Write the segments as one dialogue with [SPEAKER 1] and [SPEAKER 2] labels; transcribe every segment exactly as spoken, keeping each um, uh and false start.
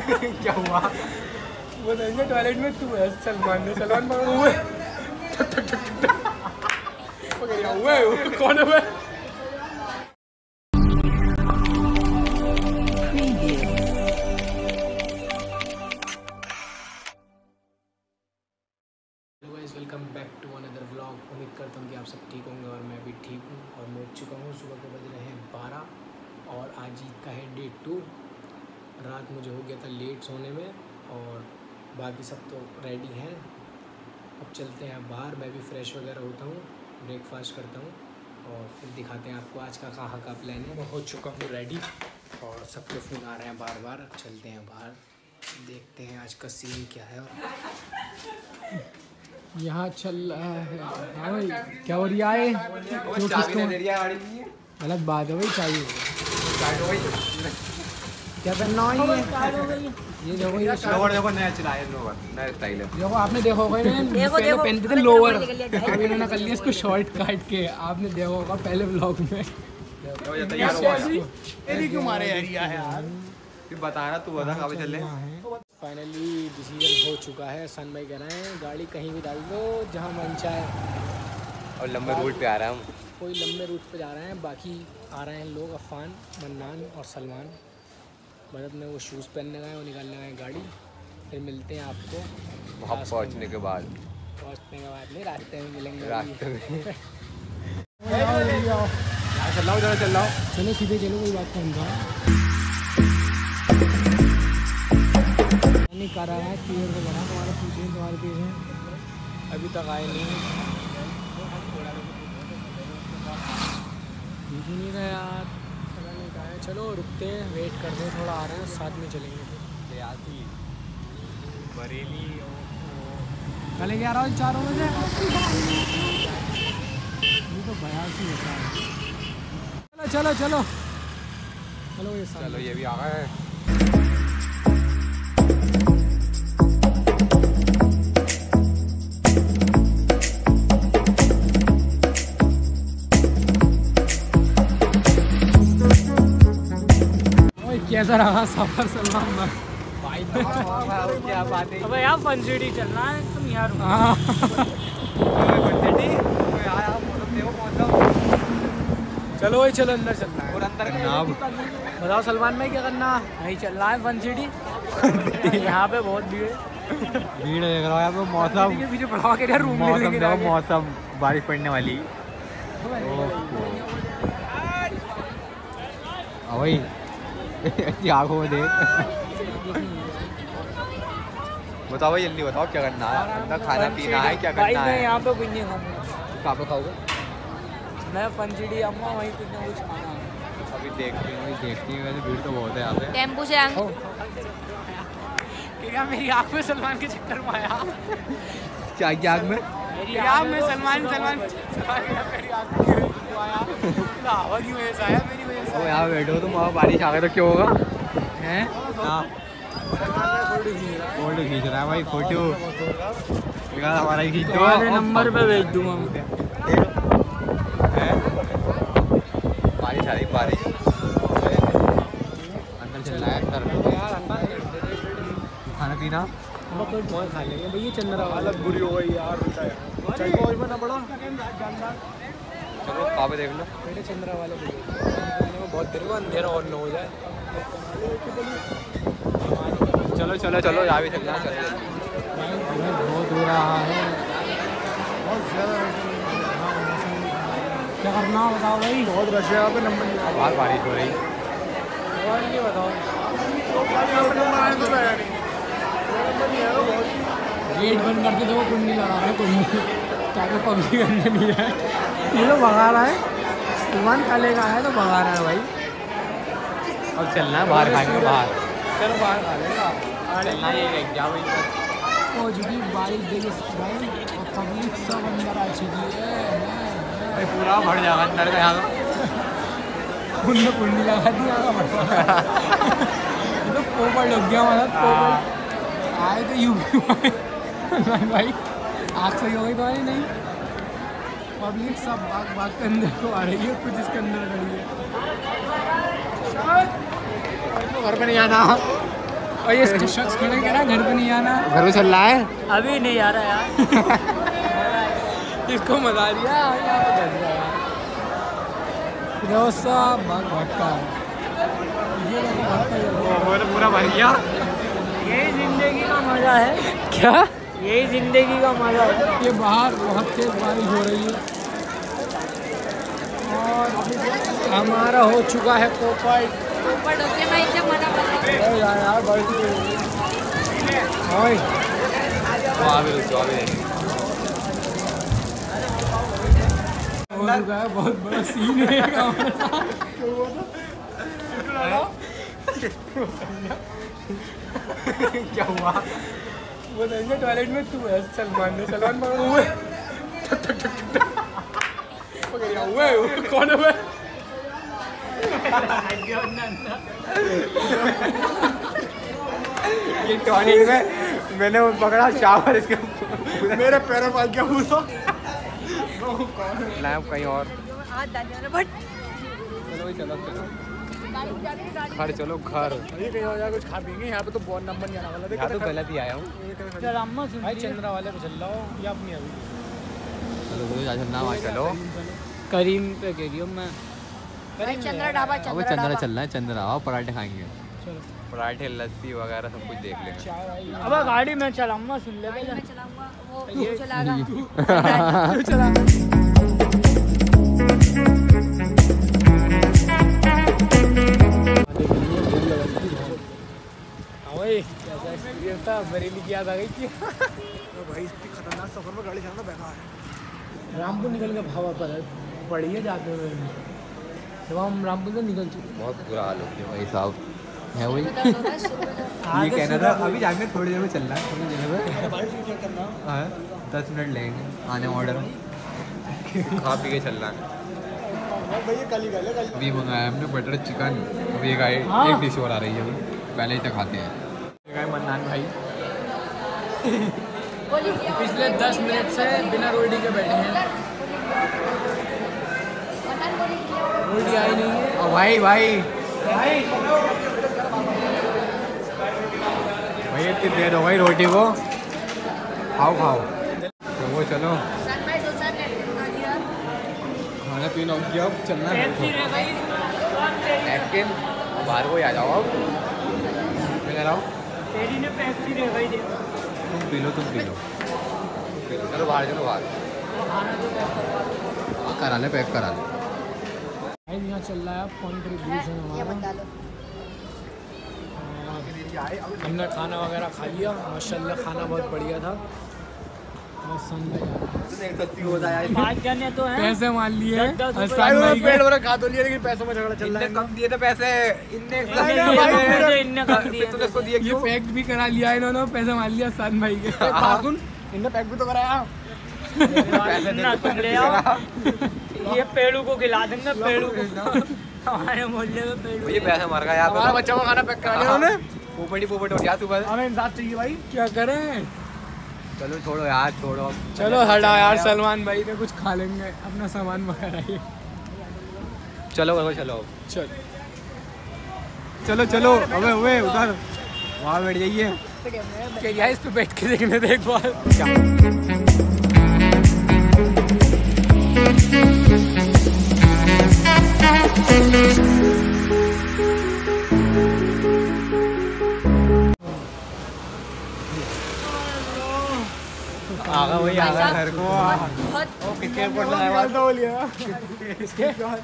[SPEAKER 1] क्या हुआ? वो नहीं टॉयलेट में तू है सलमान ने सलमान पकड़ हुए पकड़ हुए कौन है वो? Welcome back to another vlog. उम्मीद करता हूँ कि आप सब ठीक होंगे और मैं भी ठीक हूँ। और मैं उठ चुका हूँ, सुबह के बज रहे हैं बारह और आज ईद का है डे टू। रात मुझे हो गया था लेट सोने में और बाकी सब तो रेडी हैं। अब चलते हैं बाहर, मैं भी फ्रेश वगैरह होता हूँ, ब्रेकफास्ट करता हूँ और फिर दिखाते हैं आपको आज का कहाँ का प्लान है। मैं हो चुका हूँ रेडी और सबके फ़ोन आ रहे हैं बार बार। चलते हैं बाहर, देखते हैं आज का सीन क्या है। यहाँ चल रहा है। हाँ भाई, क्या हो रहा है? क्यों किसको गलत बात है भाई? चाहिए क्या करना है? ये देखो, ये लोअर देखो, नया चलाया लोअर, नया स्टाइल है। देखो आपने देखा होगा, पहले पहनते थे लोअर, अभी इन्होंने कर लिया इसको शॉर्ट काट के। आपने देखा होगा पहले व्लॉग में। क्यों मारे यार? बता रहा तू, बता कहाँ चल रहे? फाइनली डिसीजन हो चुका है। सन भाई कह रहे हैं गाड़ी कहीं भी डाल दो जहाँ मन चाहे।
[SPEAKER 2] और लंबे रूट पे आ रहा है हम।
[SPEAKER 1] कोई लंबे रूट पे जा रहे हैं, बाकी आ रहे हैं लोग अफान, मन्नान और सलमान। मतलब में वो शूज़ पहनने गए, वो निकालने गए गाड़ी। फिर मिलते हैं आपको
[SPEAKER 2] वहाँ पहुँचने के बाद।
[SPEAKER 1] पहुँचने के बाद नहीं, रास्ते में मिलेंगे।
[SPEAKER 2] रास्ते में
[SPEAKER 1] चल रहा हूँ, चल रहा हूँ। चलो सीधे चलो, कोई बात नहीं। नहीं कर रहा है क्लियर को बना, तुम्हारे पीछे तुम्हारे पीछे अभी तक आए नहीं। पीछे नहीं गए यार, पता नहीं कहा है। चलो रुकते हैं, वेट करते हैं, थोड़ा आ रहे हैं, साथ में चलेंगे। फिर बरेली कल ग्यारह बजे चारों बजे ये तो बयासी होता है। चलो चलो चलो चलो ये
[SPEAKER 2] चलो, ये भी आ गए हैं।
[SPEAKER 1] कैसा रहा सफर सलमान भाई?
[SPEAKER 2] क्या बात है?
[SPEAKER 1] अबे यार फन सिटी चलना है, तुम यार। चलो भाई, चलो अंदर चलना है।
[SPEAKER 2] और अंदर नाम
[SPEAKER 1] बताओ सलमान भाई क्या करना है? चल रहा है फन सिटी। यहाँ पे बहुत भीड़
[SPEAKER 2] भीड़ देख रहा है। यहाँ पे मौसम
[SPEAKER 1] के पीछे बढ़ा के रूम
[SPEAKER 2] मौसम देखो, मौसम बारिश पड़ने वाली। वही आँखों में देख। बताओ भाई, जल्दी बताओ क्या करना है? अंदर खाना पीना है, क्या करना है?
[SPEAKER 1] यहाँ पे कुछ नहीं खाऊंगा।
[SPEAKER 2] कहाँ पे खाओगे?
[SPEAKER 1] मैं फन सिटी आऊँगा, वहीं कुछ ना कुछ खाना है।
[SPEAKER 2] अभी देखती हूँ, देखती हूँ। वैसे भीड़ तो बहुत है यहाँ पे।
[SPEAKER 3] टेम्पू से
[SPEAKER 1] क्या मेरी आँख में सलमान के चक्कर में आया?
[SPEAKER 2] क्या क्या आँख में?
[SPEAKER 1] मेरी आँख में सलमान सलमान मेरी आँख में आया, हवा की वजह से आया, मेरी वजह से।
[SPEAKER 2] यहाँ बैठो तुम, वहाँ बारिश आ गई तो क्या होगा? हैं? हाँ, फोटो खींच रहा है भाई, फोटो हमारा ही खींच दो।
[SPEAKER 1] नंबर पे भेज दूंगा मैं।
[SPEAKER 2] बारिश आ रही, बारिश अंदर चल रहा है। अंदर खाना पीना
[SPEAKER 1] बहुत खा लेंगे भैया। चंद्रा हालत बुरी हो गई यार, चाहिए बना बड़ा।
[SPEAKER 2] चलो कहाँ पे देख लो
[SPEAKER 1] बेटे, चंद्रा वाले बहुत देर को अंधेरा और न हो जाए।
[SPEAKER 2] चलो चलो चलो, यहाँ भी चलना। चलो
[SPEAKER 1] बहुत हो रहा है, बहुत ज़्यादा। क्या करना बताओ भाई? बहुत रश है यहाँ पे, नंबर नहीं।
[SPEAKER 2] बाहर बारिश हो रही।
[SPEAKER 1] ये बताओ, गेट बंद करके देखो, कुंडी लगा रहा है, कुंडी ताकि पब्लिक अंदर नहीं है। ये तो भगा रहा है, सलमान काले का है तो भगा रहा है भाई।
[SPEAKER 2] अब चलना है बाहर, खाएंगे बाहर।
[SPEAKER 1] चलो बाहर खा लेंगे।
[SPEAKER 2] चलना ये एग्जाम
[SPEAKER 1] पहुँच गई बारिश देखिए भाई, और पब्लिक सब अंदर आ चुकी है।
[SPEAKER 2] पूरा भर जाएगा अंदर का। यहाँ
[SPEAKER 1] उनने कुंडी लगा दी, तो पोपट लग गया मतलब। आए तो यू भाई, आग सही हो गई तुम्हारी? नहीं, पब्लिक सब भाग भाग के अंदर को आ रही है, कुछ इसके अंदर खड़ी है। तो घर पे नहीं आना। और ये शख्स खड़े कह रहा घर पे नहीं आना,
[SPEAKER 2] घर पे चल रहा है
[SPEAKER 3] अभी नहीं आ रहा यार।
[SPEAKER 1] इसको मजा आ दिया भटका ये
[SPEAKER 2] पूरा भर गया।
[SPEAKER 3] यही जिंदगी का मजा है,
[SPEAKER 1] क्या
[SPEAKER 3] यही जिंदगी का मजा है।
[SPEAKER 1] ये बाहर बहुत तेज बारिश हो रही है और हमारा हो चुका है पोपट। यार बहुत बड़ा सीन है क्या हुआ वो नहीं टॉयलेट में तू है सलमान ने सलमान मांगा हुए हुए कौन है
[SPEAKER 2] ये टॉयलेट में मैंने वो पकड़ा शावर इसके
[SPEAKER 1] मेरे पैरों पर क्या हुआ
[SPEAKER 2] लैब कहीं और।
[SPEAKER 1] चलो चलो चलो
[SPEAKER 2] घर चलो घर।
[SPEAKER 1] ये कहीं और जाकर कुछ खा पीएंगे। यहाँ पे तो बहुत नंबर नहीं आने वाला।
[SPEAKER 2] यहाँ तो गलत ही आया हूँ।
[SPEAKER 1] भाई चंद्रा वाले पे चल रहा हो या अपनी अभी
[SPEAKER 2] चलो चलना वहाँ चलो।
[SPEAKER 3] करीम पे कह रही हूँ मैं।
[SPEAKER 4] चंद्रा ढाबा
[SPEAKER 2] अब चंद्रा चलना है। चंद्रा आओ पराठे खाएंगे।
[SPEAKER 1] चलो
[SPEAKER 2] पराठे लस्सी वगैरह सब कुछ देख लेंगे।
[SPEAKER 3] अब गाड़ी में चलाऊंगा, सुन ले
[SPEAKER 4] गाड़ी में चलाऊंगा, वो
[SPEAKER 3] ये-
[SPEAKER 4] चलाएगा।
[SPEAKER 1] चला कैसा एक्सपीरियंस था? बरेली की याद आ गई थी। तो भाई इतनी खतरनाक सफर में गाड़ी चलाना बेकार है। रामपुर निकल के भावा पर है बढ़िया जाते हुए जब हम रामपुर से निकल चुके।
[SPEAKER 2] बहुत बुरा हाल होती है भाई साहब है वही।
[SPEAKER 4] दर्द हो रहा है, सिर में दर्द।
[SPEAKER 2] ये कहना था अभी जाके थोड़ी देर में चलना है। थोड़ी देर में हाँ दस मिनट लगेंगे आने ऑर्डर में। खा पी के चलना है। अभी मंगाया हमने बटर चिकन। अभी एक आई एक डिश और आ रही है। अभी पहले ही तक खाते हैं।
[SPEAKER 1] मन्नान भाई
[SPEAKER 4] बोली क्या?
[SPEAKER 1] पिछले दस मिनट से बिना रोटी के बैठे हैं।
[SPEAKER 4] मन्नान बोली क्या?
[SPEAKER 1] रोटी आई नहीं है।
[SPEAKER 2] ओ भाई भाई भाई इतनी देर हो गई रोटी को। खाओ खाओ तो वो चलो
[SPEAKER 4] सन भाई दो चार लड़के बना दिया।
[SPEAKER 2] खाना पीना हो गया अब चलना है।
[SPEAKER 3] पेप्सी रह गई
[SPEAKER 2] लेकिन बाहर को ही आ जाओ अब। मैं कह रहा हूँ
[SPEAKER 3] तेरी ने पेप्सी रह गई।
[SPEAKER 2] तुम पी लो तुम पी लो पी लो। चलो बाहर चलो बाहर करा ले पैक करा ले।
[SPEAKER 1] भाई यहाँ चल रहा है कॉन्ट्रीब्यूशन
[SPEAKER 4] ये
[SPEAKER 1] हमारा।
[SPEAKER 4] बता लो।
[SPEAKER 1] हमने खाना वगैरह खा लिया माशाल्लाह खाना बहुत बढ़िया था। बस सन भाई
[SPEAKER 3] पाँच जने तो हैं।
[SPEAKER 1] पैसे मान लिए
[SPEAKER 3] दस- दस रुपए।
[SPEAKER 1] हसन भाई के। पेट भरा खा तो लिया लेकिन पैसों में झगड़ा चल रहा है।
[SPEAKER 2] कम दिए थे पैसे इनने
[SPEAKER 3] इनने दिए पैसे, इनने कम दिए।
[SPEAKER 2] तूने इसको दिए
[SPEAKER 1] ये
[SPEAKER 2] क्यों?
[SPEAKER 1] पैक भी करा लिया इन्होंने पैसे मान लिया सन भाई के। इनने पैक भी तो कराया।
[SPEAKER 2] पैसे
[SPEAKER 3] ना तुम ले आओ। ये पेड़ू को खिला देंगे, पेड़ू को। हमारे मोहल्ले में पेड़ू।
[SPEAKER 2] ये पैसे मर गया यहाँ
[SPEAKER 1] हमारा
[SPEAKER 2] पे।
[SPEAKER 1] बच्चा को खाना पैक करा लिया उन्होंने।
[SPEAKER 2] पोपटी पोपट हो गया सुबह।
[SPEAKER 1] हमें इंसाफ चाहिए भाई क्या करें।
[SPEAKER 2] चलो छोड़ो यार छोड़ो अब।
[SPEAKER 1] चलो हटा यार सलमान भाई ने कुछ खा लेंगे अपना सामान वगैरह ये।
[SPEAKER 2] चलो चलो चलो
[SPEAKER 1] चल
[SPEAKER 2] चलो चलो अबे अबे उधर वहाँ बैठ जाइए।
[SPEAKER 1] क्या इस पे बैठ के देखने दे एक बार।
[SPEAKER 2] आगा वही आगा घर को।
[SPEAKER 4] बहुत
[SPEAKER 2] किसके ऊपर लगाया हुआ?
[SPEAKER 1] इसके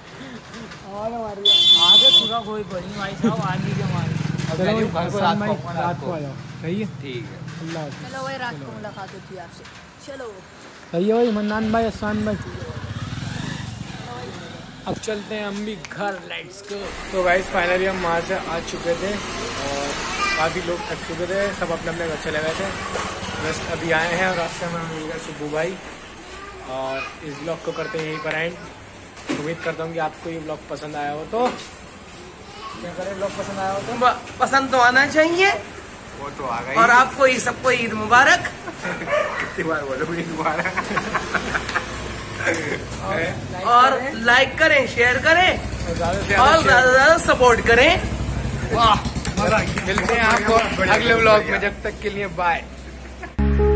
[SPEAKER 3] आगे पूरा कोई पड़ी भाई साहब, आगे के मार।
[SPEAKER 2] अब मैं घर को रात को
[SPEAKER 1] रात को आ जाओ। सही है
[SPEAKER 2] ठीक है।
[SPEAKER 1] अल्लाह हाफ़िज़।
[SPEAKER 4] चलो वही रात को मुलाकात होती है आपसे। चलो
[SPEAKER 1] सही है भाई मन्नान भाई आसान भाई। अब चलते हैं हम भी घर। Let's go. तो गाइस फाइनली हम वहाँ से आ चुके थे और काफ़ी लोग थक चुके थे। सब अपने अपने घर चले गए थे। बस अभी आए हैं और रास्ते में हमें मिल गया सुब्बू भाई। और इस ब्लॉग को करते हैं यहीं पर एंड। उम्मीद करता हूँ कि आपको ये ब्लॉग पसंद आया हो। तो क्या करें, ब्लॉग पसंद आया हो तो
[SPEAKER 5] पसंद तो आना चाहिए।
[SPEAKER 2] वो तो आ गई।
[SPEAKER 5] और आपको ये सबको ईद मुबारक।
[SPEAKER 2] कितनी बार बोलो ईद मुबारक।
[SPEAKER 5] और लाइक करें, शेयर करें
[SPEAKER 1] ज़्यादा से
[SPEAKER 5] और
[SPEAKER 1] ज़्यादा
[SPEAKER 5] ज्यादा से ज्यादा सपोर्ट करें। वाह।
[SPEAKER 1] मिलते हैं आपको अगले व्लॉग में, जब तक के लिए बाय।